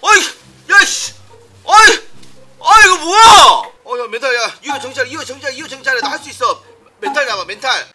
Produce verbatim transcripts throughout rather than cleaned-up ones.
어이 야씨 어이 아 이거 뭐야 어야 멘탈 야 이거 정찰 이거 정찰 이거 정찰해 나 할 수 있어 멘탈 잡아 멘탈.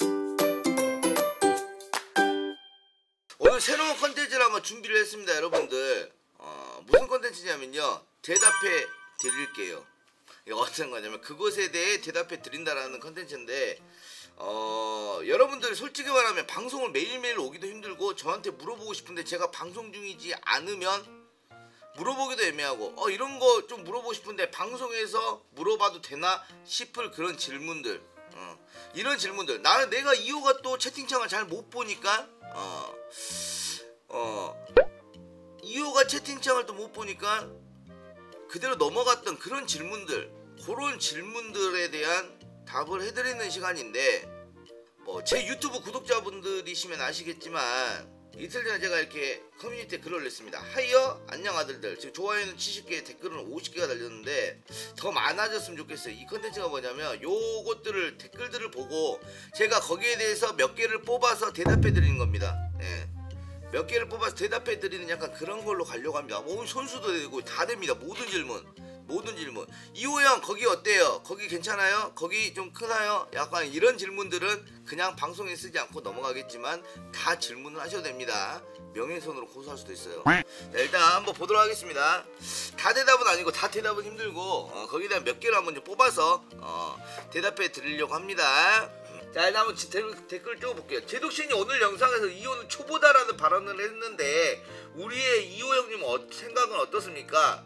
오늘 새로운 컨텐츠를 한번 준비를 했습니다 여러분들. 어, 무슨 컨텐츠냐면요 대답해 드릴게요. 이거 어떤 거냐면 그것에 대해 대답해 드린다라는 컨텐츠인데 어 여러분들 솔직히 말하면 방송을 매일매일 오기도 힘들고 저한테 물어보고 싶은데 제가 방송 중이지 않으면 물어보기도 애매하고 어 이런 거 좀 물어보고 싶은데 방송에서 물어봐도 되나 싶을 그런 질문들 어, 이런 질문들 나는 내가 이호가 또 채팅창을 잘 못 보니까 어, 어 이호가 채팅창을 또 못 보니까 그대로 넘어갔던 그런 질문들 그런 질문들에 대한 답을 해드리는 시간인데 뭐 제 유튜브 구독자분들이시면 아시겠지만 이틀 전에 제가 이렇게 커뮤니티에 글을 올렸습니다. 하이요 안녕 아들들 지금 좋아요는 칠십 개 댓글은 오십 개가 달렸는데 더 많아졌으면 좋겠어요. 이 컨텐츠가 뭐냐면 요것들을 댓글들을 보고 제가 거기에 대해서 몇 개를 뽑아서 대답해 드리는 겁니다. 예. 몇 개를 뽑아서 대답해 드리는 약간 그런 걸로 가려고 합니다. 뭐 손수도 되고 다 됩니다. 모든 질문 모든 질문 이호 형 거기 어때요? 거기 괜찮아요? 거기 좀 크나요? 약간 이런 질문들은 그냥 방송에 쓰지 않고 넘어가겠지만 다 질문을 하셔도 됩니다. 명예훼손으로 고소할 수도 있어요. 자, 일단 한번 보도록 하겠습니다. 다 대답은 아니고 다 대답은 힘들고 어, 거기에 대한 몇 개를 한번 좀 뽑아서 어, 대답해 드리려고 합니다. 자 일단 한번 댓글, 댓글 쭉 볼게요. 제독신이 오늘 영상에서 이호는 초보다라는 발언을 했는데 우리의 이호 형님 어, 생각은 어떻습니까?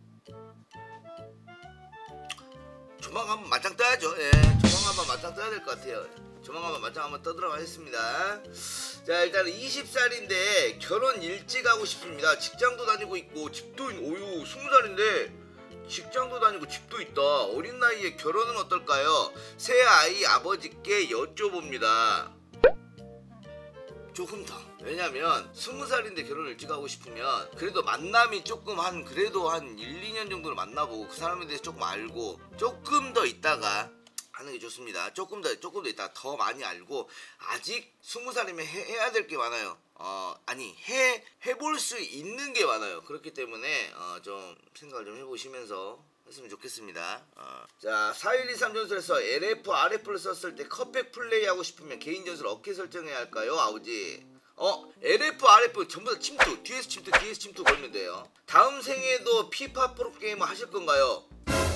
조만간 한번 맞짱 떠야죠. 예, 조만간 한번 맞짱 떠야 될 것 같아요. 조만간 한번 맞짱 한번 떠들어 가겠습니다. 자 일단 스무 살인데 결혼 일찍 하고 싶습니다. 직장도 다니고 있고 집도 있... 오유 스무 살인데 직장도 다니고 집도 있다. 어린 나이에 결혼은 어떨까요? 새 아이 아버지께 여쭤봅니다. 조금 더. 왜냐면 스무 살인데 결혼을 일찍 하고 싶으면 그래도 만남이 조금 한 그래도 한 일, 이 년 정도를 만나보고 그 사람에 대해서 조금 알고 조금 더 있다가 하는 게 좋습니다. 조금 더 조금 더 있다가 더 많이 알고 아직 스무 살이면 해, 해야 될 게 많아요. 어 아니 해 해볼 수 있는 게 많아요. 그렇기 때문에 어, 좀 생각을 좀 해보시면서 했으면 좋겠습니다. 어. 자 사일이삼 전술에서 엘에프, 알에프를 썼을 때 컷백 플레이 하고 싶으면 개인 전술 어떻게 설정해야 할까요? 아우지 어 엘에프, 알에프 전부 다 침투 뒤에서 침투 뒤에서 침투 걸면 돼요. 다음 생에도 피파 프로게이머 하실 건가요?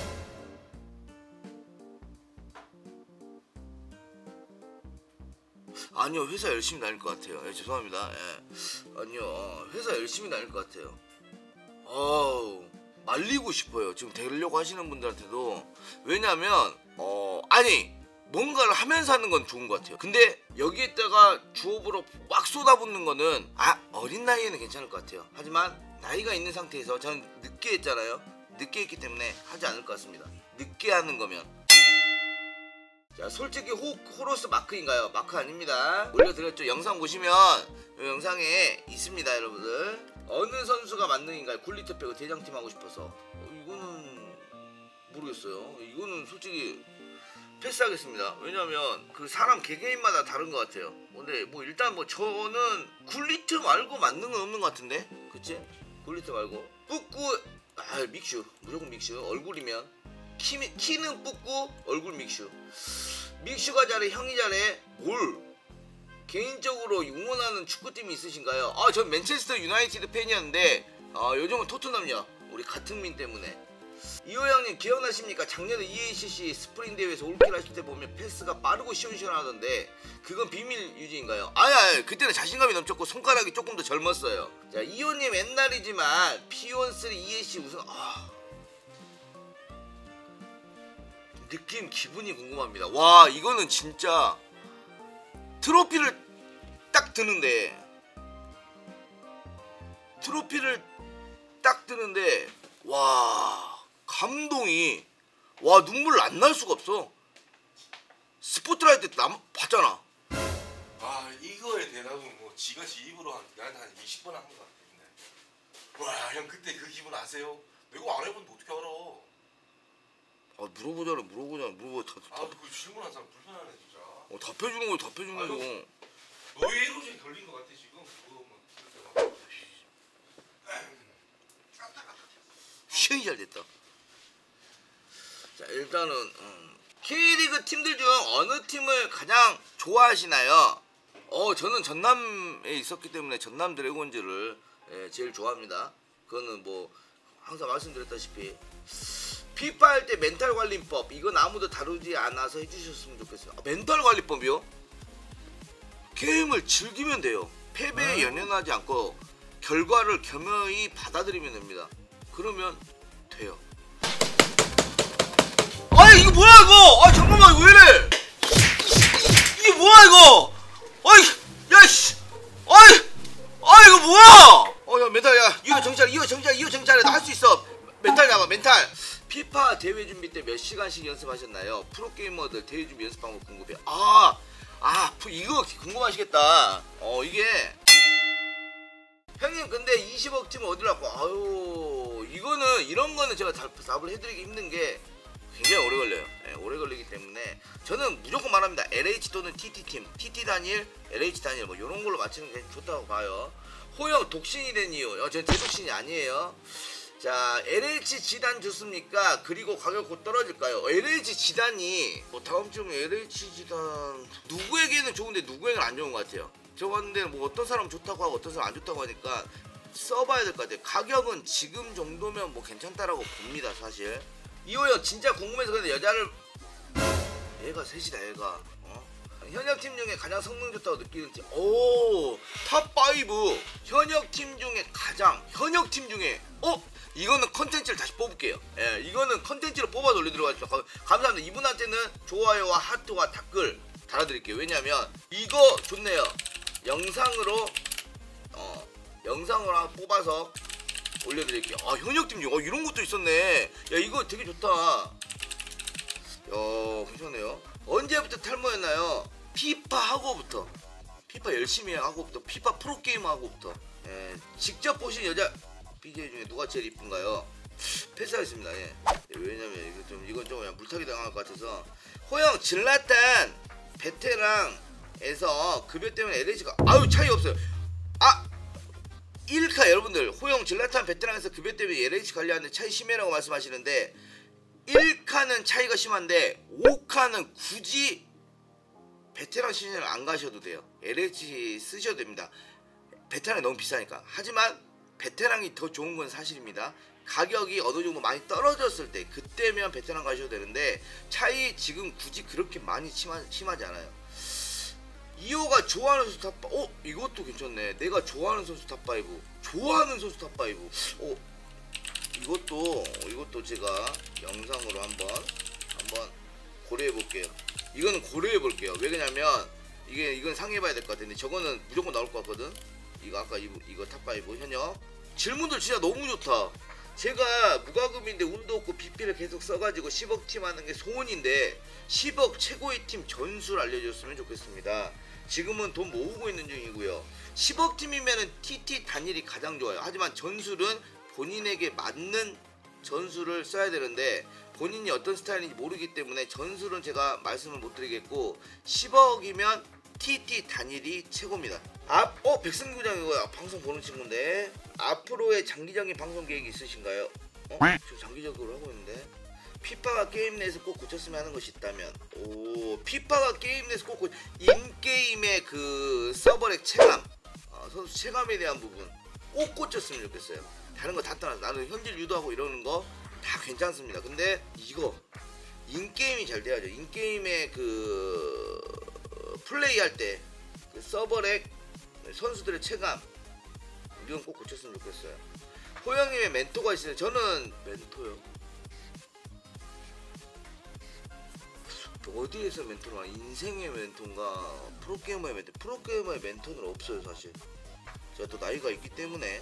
아니요 회사 열심히 다닐 것 같아요. 예, 죄송합니다. 예. 아니요 회사 열심히 다닐 것 같아요. 어우 말리고 싶어요. 지금 되려고 하시는 분들한테도. 왜냐면 어 아니 뭔가를 하면서 하는 건 좋은 것 같아요. 근데 여기에다가 주업으로 막 쏟아붓는 거는 아 어린 나이에는 괜찮을 것 같아요. 하지만 나이가 있는 상태에서 저는 늦게 했잖아요. 늦게 했기 때문에 하지 않을 것 같습니다. 늦게 하는 거면. 자 솔직히 호, 호로스 마크인가요? 마크 아닙니다. 올려드렸죠. 영상 보시면 이 영상에 있습니다 여러분들. 어느 선수가 만능인가요? 굴리트 빼고 대장팀 하고 싶어서. 어, 이거는 모르겠어요. 이거는 솔직히 패스하겠습니다. 왜냐면 그 사람 개개인마다 다른 것 같아요. 근데 뭐 일단 뭐 저는 굴리트 말고 만능은 없는 것 같은데 그치? 굴리트 말고 뿌꾸 아 믹슈 무조건 믹슈. 얼굴이면 키, 키는 뿌꾸 얼굴 믹슈. 믹슈가 잘해 형이 잘해 뭘 개인적으로 응원하는 축구팀이 있으신가요? 아 전 맨체스터 유나이티드 팬이었는데 아 요즘은 토트넘이요. 우리 같은 민 때문에. 이호 형님 기억나십니까? 작년에 이에이씨씨 스프링 대회에서 올킬 하실 때 보면 패스가 빠르고 시원시원하던데 그건 비밀 유지인가요? 아니 아니 그때는 자신감이 넘쳤고 손가락이 조금 더 젊었어요. 자 이호님 옛날이지만 피온쓰리 이에이씨 우승 아... 느낌 기분이 궁금합니다. 와 이거는 진짜 트로피를 딱 드는데 트로피를 딱 드는데 와 감동이 와 눈물 안 날 수가 없어. 스포트라이트 남 봤잖아. 아 이거에 대답은 뭐 지가 지 입으로 한 나한테 한 이십 번 한 것 같은데. 와 형 그때 그 기분 아세요? 내가 안 해봤는데 어떻게 알아? 아 물어보잖아 물어보잖아 물어보 다, 아 그 질문한 사람 불편하네 진짜. 어 답해주는 거 답해주는 아유, 거. 너의 일호적이 걸린 것 같아 지금. 그거 뭐 그렇게 막. 굉장히 잘 됐다. 자 일단은 음, K리그 팀들 중 어느 팀을 가장 좋아하시나요? 어 저는 전남에 있었기 때문에 전남 드래곤즈를 예, 제일 좋아합니다. 그거는 뭐 항상 말씀드렸다시피 피파 할 때 멘탈 관리법 이건 아무도 다루지 않아서 해주셨으면 좋겠어요. 아, 멘탈 관리법이요? 게임을 즐기면 돼요. 패배에 연연하지 않고 결과를 겸허히 받아들이면 됩니다. 그러면 돼요. 아이 이거 뭐야 이거? 아 잠깐만 이거 왜 이래? 이게 뭐야 이거? 아이 야씨, 아이 아 이거 뭐야? 어야 멘탈 야 이거 정찰 이거 정찰 이거 정찰해 나 할 수 있어. 멘탈 잡아 멘탈. 피파 대회 준비 때 몇 시간씩 연습하셨나요? 프로게이머들 대회 준비 연습 방법 궁금해요. 아, 아 이거 궁금하시겠다. 어 이게 형님 근데 이십억 팀은 어디로 갖고 아유 이거는 이런 거는 제가 답을 해드리기 힘든 게 굉장히 오래 걸려요. 네, 오래 걸리기 때문에 저는 무조건 말합니다. 엘에이치 또는 티티팀, 티티 단일, 엘에이치 단일 뭐 이런 걸로 맞추는 게 좋다고 봐요. 호영 독신이 된 이유, 어, 저는 대독신이 아니에요. 자 엘에이치 지단 좋습니까? 그리고 가격 곧 떨어질까요? 엘에이치 지단이 뭐 다음 주면 엘에이치 지단 누구에게는 좋은데 누구에게는 안 좋은 것 같아요. 저 봤는데 뭐 어떤 사람 좋다고 하고 어떤 사람 안 좋다고 하니까 써봐야 될 것 같아요. 가격은 지금 정도면 뭐 괜찮다라고 봅니다 사실. 이호영 진짜 궁금해서 근데 여자를 얘가 셋이다 얘가 어? 현역 팀 중에 가장 성능 좋다고 느끼는 팀. 오 탑 파이브 현역 팀 중에 가장 현역 팀 중에 어? 이거는 컨텐츠를 다시 뽑을게요. 예, 이거는 컨텐츠로 뽑아서 올려드리고 하십시오. 감사합니다. 이분한테는 좋아요와 하트와 댓글 달아드릴게요. 왜냐면 이거 좋네요. 영상으로 어 영상으로 하나 뽑아서 올려드릴게요. 아 현역팀 중 어, 이런 것도 있었네. 야 이거 되게 좋다. 야 괜찮네요. 언제부터 탈모였나요? 피파 하고부터 피파 열심히 하고부터 피파 프로게이머 하고부터. 예, 직접 보신 여자 비제이 중에 누가 제일 이쁜가요? 패스하겠습니다. 예. 왜냐면 이거 좀 이건 좀 그냥 물타기 당할 것 같아서. 호영 질라탄 베테랑에서 급여 때문에 엘에이치가 아유 차이 없어요. 아 일 카 여러분들 호영 질라탄 베테랑에서 급여 때문에 엘에이치 관리하는데 차이 심해라고 말씀하시는데 일 카는 차이가 심한데 오 카는 굳이 베테랑 시즌을 안 가셔도 돼요. 엘에이치 쓰셔도 됩니다. 베테랑이 너무 비싸니까. 하지만 베테랑이 더 좋은 건 사실입니다. 가격이 어느 정도 많이 떨어졌을 때 그때면 베테랑 가셔도 되는데 차이 지금 굳이 그렇게 많이 심하, 심하지 않아요. 이호가 좋아하는 선수 탑 어? 이것도 괜찮네. 내가 좋아하는 선수 탑파이브 좋아하는 선수 탑파이브 어? 이것도 이것도 제가 영상으로 한번 한번 고려해 볼게요. 이거는 고려해 볼게요. 왜 그러냐면 이게 이건 상해봐야 될 것 같은데 저거는 무조건 나올 것 같거든. 이거 아까 이거, 이거 탑파이브 현역 질문들 진짜 너무 좋다. 제가 무과금인데 운도 없고 비피를 계속 써가지고 십억 팀 하는 게 소원인데 십억 최고의 팀 전술 알려줬으면 좋겠습니다. 지금은 돈 모으고 있는 중이고요. 십억 팀이면은 티티 단일이 가장 좋아요. 하지만 전술은 본인에게 맞는 전술을 써야 되는데 본인이 어떤 스타일인지 모르기 때문에 전술은 제가 말씀을 못 드리겠고 십억이면 티티 단일이 최고입니다. 앞, 어 백승구장 이거 방송 보는 친구인데 앞으로의 장기적인 방송 계획이 있으신가요? 어? 저 장기적으로 하고 있는데 피파가 게임 내에서 꼭 고쳤으면 하는 것이 있다면 오 피파가 게임 내에서 꼭 고쳐 인게임의 그 서버렉 체감 어, 선수 체감에 대한 부분 꼭 고쳤으면 좋겠어요. 다른 거 다 떠나서 나는 현질 유도하고 이러는 거 다 괜찮습니다. 근데 이거 인게임이 잘 돼야죠. 인게임의 그 플레이 할 때 그 서버렉 선수들의 체감 이건 꼭 고쳤으면 좋겠어요. 호영님의 멘토가 있어요. 저는 멘토요. 어디에서 멘토가 인생의 멘토인가 프로게이머의 멘토 프로게이머의 멘토는 없어요 사실. 제가 또 나이가 있기 때문에.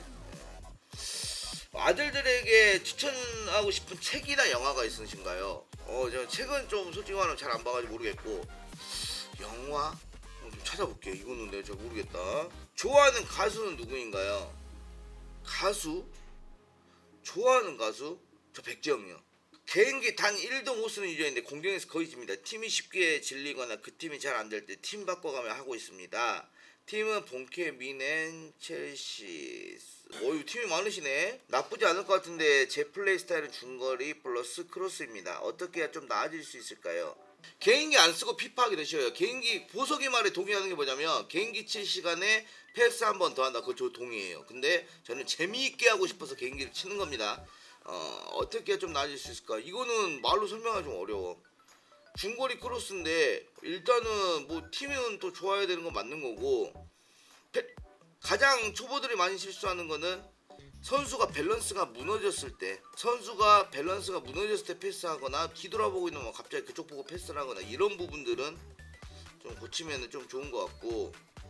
아들들에게 추천하고 싶은 책이나 영화가 있으신가요? 어, 저 책은 좀 솔직히 말하면 잘 안 봐가지고 모르겠고 영화? 어, 좀 찾아볼게요. 이거는 내가 잘 모르겠다. 좋아하는 가수는 누구인가요? 가수? 좋아하는 가수? 저 백지영이요. 개인기 단 일 등 오 순위 유저인데 공격에서 거의 집니다. 팀이 쉽게 질리거나 그 팀이 잘 안 될 때 팀 바꿔가며 하고 있습니다. 팀은 본캐, 미넨, 첼시. 어유 팀이 많으시네. 나쁘지 않을 것 같은데 제 플레이 스타일은 중거리 플러스 크로스입니다. 어떻게 해야 좀 나아질 수 있을까요? 개인기 안 쓰고 피파 하기 되셔요. 개인기 보석이 말에 동의하는 게 뭐냐면 개인기 칠 시간에 패스 한 번 더 한다. 그거 저 동의해요. 근데 저는 재미있게 하고 싶어서 개인기를 치는 겁니다. 어, 어떻게 해야 좀 나아질 수 있을까? 이거는 말로 설명하기 좀 어려워. 중거리 크로스인데 일단은 뭐 팀은 또 좋아야 되는 건 맞는 거고, 패, 가장 초보들이 많이 실수하는 거는 선수가 밸런스가 무너졌을 때 선수가 밸런스가 무너졌을 때 패스하거나 뒤돌아보고 있는 뭐 갑자기 그쪽 보고 패스를 하거나 이런 부분들은 좀 고치면 좀 좋은 것 같고,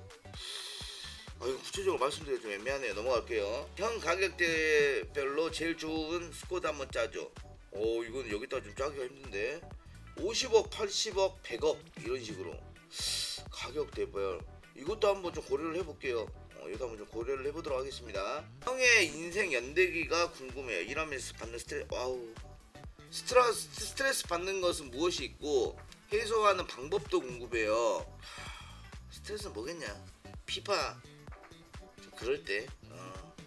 아 이거 구체적으로 말씀드리기 좀 애매하네요. 넘어갈게요. 형 가격대별로 제일 좋은 스쿼드 한번 짜죠. 오 이건 여기다 좀 짜기가 힘든데 오십억, 팔십억, 백억 이런 식으로 가격대별 이것도 한번 좀 고려를 해볼게요. 어, 이것도 한번 좀 고려를 해보도록 하겠습니다. 형의 인생 연대기가 궁금해요. 일하면서 받는 스트레스. 와우. 스트레스, 스트레스 받는 것은 무엇이 있고 해소하는 방법도 궁금해요. 스트레스는 뭐겠냐? 피파 좀 그럴 때 어.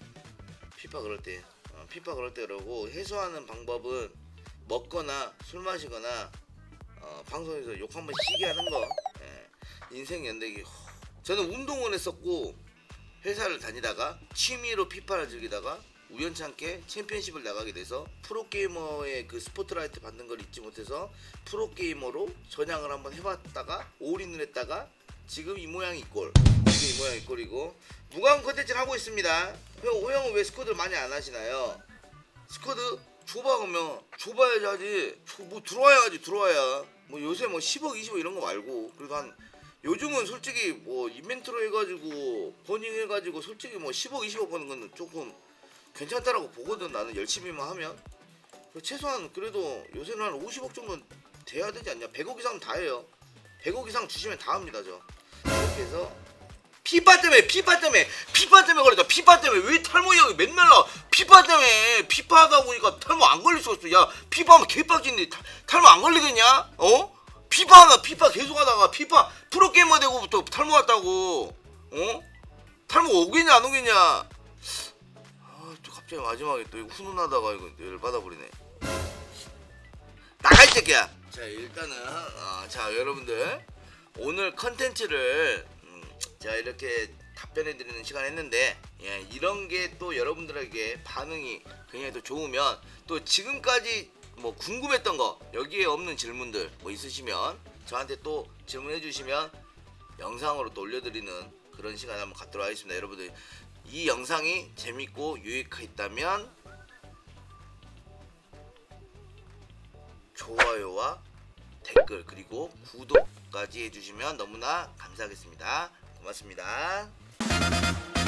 피파 그럴 때 어, 피파 그럴 때 그러고 해소하는 방법은 먹거나 술 마시거나 어, 방송에서 욕 한번 시게 하는 거. 예. 인생 연대기. 저는 운동을 했었고 회사를 다니다가 취미로 피파를 즐기다가 우연찮게 챔피언십을 나가게 돼서 프로게이머의 그 스포트라이트 받는 걸 잊지 못해서 프로게이머로 전향을 한번 해봤다가 올인을 했다가 지금 이 모양이 이꼴. 지금 이 모양이 이꼴이고 무관 컨텐츠를 하고 있습니다. 형, 형은 왜 스쿼드를 많이 안 하시나요? 스쿼드 좁아. 그러면 좁아야지 하지. 뭐 들어와야지. 들어와야 뭐 요새 뭐 십억 이십억 이런 거 말고 그래도 한 요즘은 솔직히 뭐 이벤트로 해가지고 버닝 해가지고 솔직히 뭐 십억 이십억 버는 건 조금 괜찮다라고 보거든. 나는 열심히만 하면 최소한 그래도 요새는 한 오십억 정도는 돼야 되지 않냐. 백억 이상은 다 해요. 백억 이상 주시면 다 합니다. 저 이렇게 해서 피파 때문에 피파 때문에 피파 때문에 그랬다. 피파 때문에 왜 탈모 형이 맨날 나 피파 때문에 피파 하다 보니까 탈모 안 걸릴 수가 없어. 야 피파 하면 개빡진데 탈모 안 걸리겠냐? 어? 피파 하다 피파 계속 하다가 피파 프로게이머 되고부터 탈모 왔다고. 어? 탈모 오겠냐 안 오겠냐. 아 또 갑자기 마지막에 또 이거 훈훈하다가 이거 열받아버리네. 나가 이 새끼야. 자 일단은 어, 자 여러분들 오늘 컨텐츠를 음, 제가 이렇게 답변해 드리는 시간 했는데 예, 이런 게 또 여러분들에게 반응이 굉장히 더 좋으면 또 지금까지 뭐 궁금했던 거 여기에 없는 질문들 뭐 있으시면 저한테 또 질문해 주시면 영상으로 또 올려드리는 그런 시간 한번 갖도록 하겠습니다. 여러분들 이 영상이 재밌고 유익했다면 좋아요와 댓글 그리고 구독까지 해주시면 너무나 감사하겠습니다. 고맙습니다.